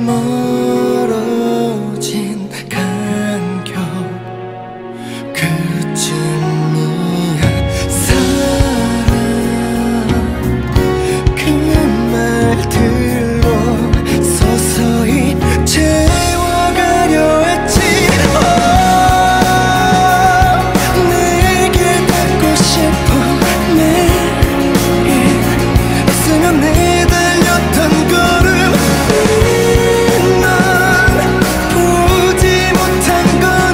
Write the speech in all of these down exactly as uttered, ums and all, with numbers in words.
멀어진 간격 그쯤이야. 사랑 그 말들로 서서히 채워가려 했지. oh, 내게 닿고 싶어. 매일 있으면 내달렸던 걸음. 넌 보지 못한 거니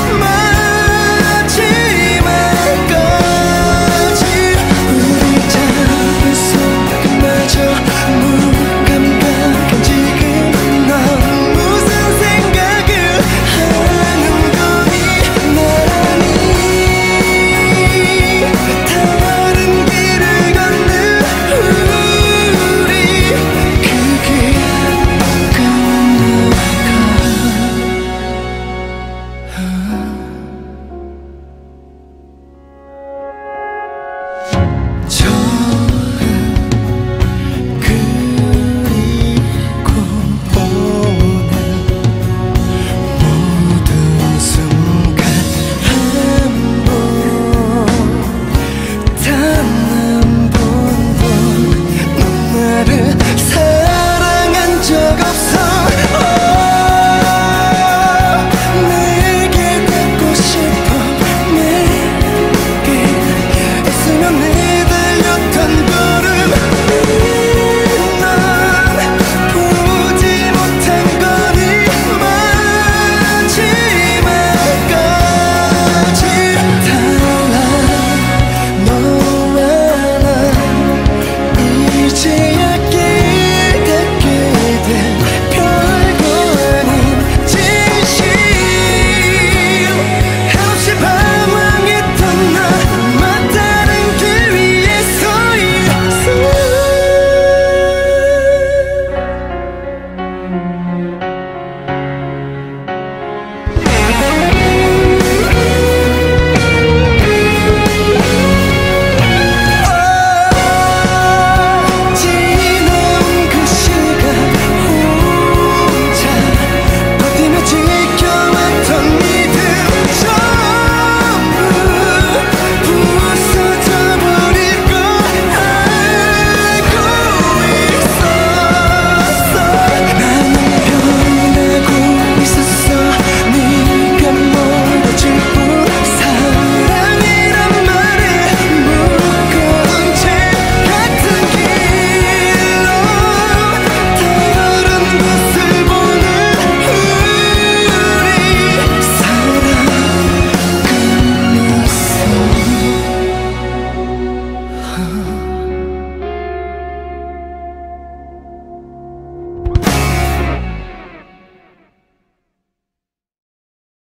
마지막까지. 우리 작은 속마저 눈 감각한 지금 넌 무슨 생각을 하는 거니. 나란히 다른 길을 걷는 우리 그 길 처음 그리고 오늘 모든 순간 한 번 단 한 번도 넌 나를 사랑한 적 없어. oh, 내게 닿고 싶어. 내게 있으면 내달렸던 걸음. 넌 보지 못한 거니 마지막까지. 달라 너와 나 이제야 깨닫게 된 별거 아닌 진실. 한없이 방황했던 나 막다른 길 위에 서 있어.